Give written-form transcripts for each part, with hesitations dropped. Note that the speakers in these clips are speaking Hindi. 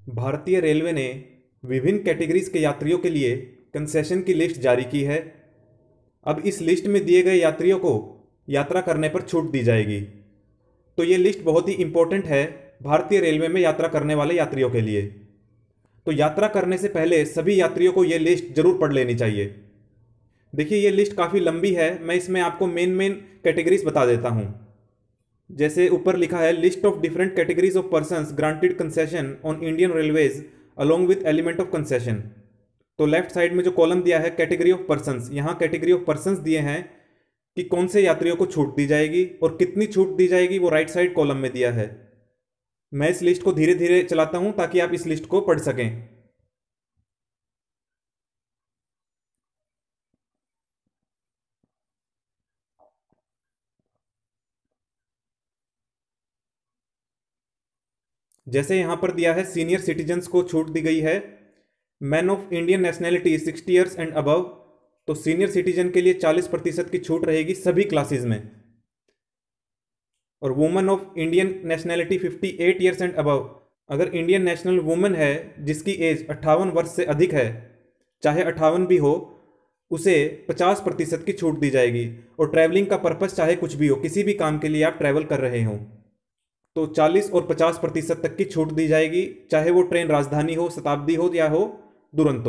भारतीय रेलवे ने विभिन्न कैटेगरीज के यात्रियों के लिए कंसेशन की लिस्ट जारी की है। अब इस लिस्ट में दिए गए यात्रियों को यात्रा करने पर छूट दी जाएगी। तो ये लिस्ट बहुत ही इंपॉर्टेंट है भारतीय रेलवे में यात्रा करने वाले यात्रियों के लिए। तो यात्रा करने से पहले सभी यात्रियों को ये लिस्ट जरूर पढ़ लेनी चाहिए। देखिए, ये लिस्ट काफ़ी लंबी है, मैं इसमें आपको मेन कैटेगरीज बता देता हूँ। जैसे ऊपर लिखा है, list of different categories of persons granted concession on Indian Railways along with element of concession. तो लेफ्ट साइड में जो कॉलम दिया है कैटेगरी ऑफ पर्संस, यहाँ कैटेगरी ऑफ पर्संस दिए हैं कि कौन से यात्रियों को छूट दी जाएगी और कितनी छूट दी जाएगी, वो राइट साइड कॉलम में दिया है। मैं इस लिस्ट को धीरे धीरे चलाता हूं ताकि आप इस लिस्ट को पढ़ सकें। जैसे यहां पर दिया है, सीनियर सिटीजन्स को छूट दी गई है। Man of Indian nationality 60 years and above, तो सीनियर सिटीजन के लिए 40% की छूट रहेगी सभी क्लासेस में। और women of Indian nationality 58 years and above, अगर इंडियन नेशनल वुमेन है जिसकी एज 58 वर्ष से अधिक है, चाहे 58 भी हो, उसे 50% की छूट दी जाएगी। और ट्रैवलिंग का पर्पस चाहे कुछ भी हो, किसी भी काम के लिए आप ट्रैवल कर रहे हो, तो 40 और 50% तक की छूट दी जाएगी, चाहे वो ट्रेन राजधानी हो, शताब्दी हो या हो दुरंतो।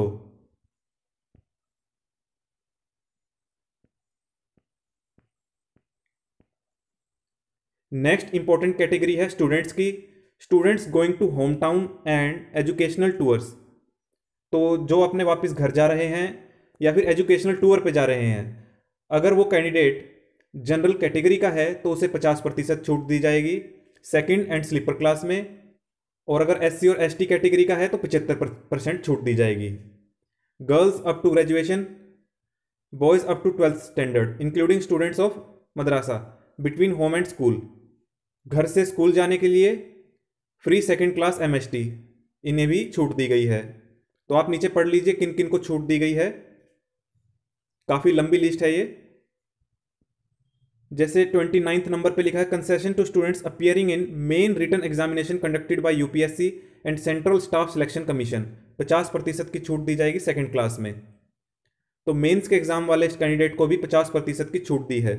नेक्स्ट इंपॉर्टेंट कैटेगरी है स्टूडेंट्स की। Students going to home town and educational tours, तो जो अपने वापस घर जा रहे हैं या फिर एजुकेशनल टूर पे जा रहे हैं, अगर वो कैंडिडेट जनरल कैटेगरी का है तो उसे 50% छूट दी जाएगी सेकंड एंड स्लीपर क्लास में। और अगर एससी और एसटी कैटेगरी का है तो 75% छूट दी जाएगी। Girls up to graduation, boys up to 12th standard including students of madrasa between home and school, घर से स्कूल जाने के लिए फ्री सेकंड क्लास एमएसटी, इन्हें भी छूट दी गई है। तो आप नीचे पढ़ लीजिए किन किन को छूट दी गई है, काफ़ी लंबी लिस्ट है ये। जैसे 29th नंबर पे लिखा है, concession to students appearing in main written examination conducted by UPSC and central staff selection commission, 50% की छूट दी जाएगी सेकंड क्लास में। तो मेंस के एग्जाम वाले कैंडिडेट को भी 50% की छूट दी है।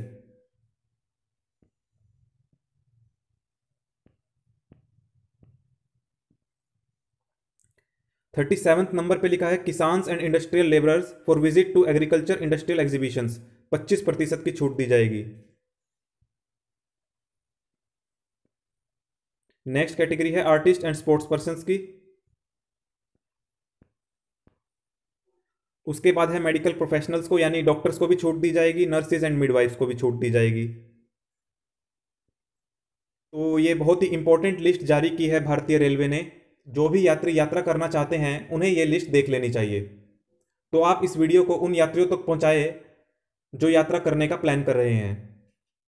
37th नंबर पे लिखा है, kisans and industrial labourers for visit to agriculture industrial exhibitions, 25% की छूट दी जाएगी। नेक्स्ट कैटेगरी है आर्टिस्ट एंड स्पोर्ट्स पर्संस की। उसके बाद है मेडिकल प्रोफेशनल्स को, यानी डॉक्टर्स को भी छूट दी जाएगी, नर्सेज एंड मिडवाइफ्स को भी छूट दी जाएगी। तो ये बहुत ही इंपॉर्टेंट लिस्ट जारी की है भारतीय रेलवे ने। जो भी यात्री यात्रा करना चाहते हैं उन्हें ये लिस्ट देख लेनी चाहिए। तो आप इस वीडियो को उन यात्रियों तक पहुंचाएं जो यात्रा करने का प्लान कर रहे हैं।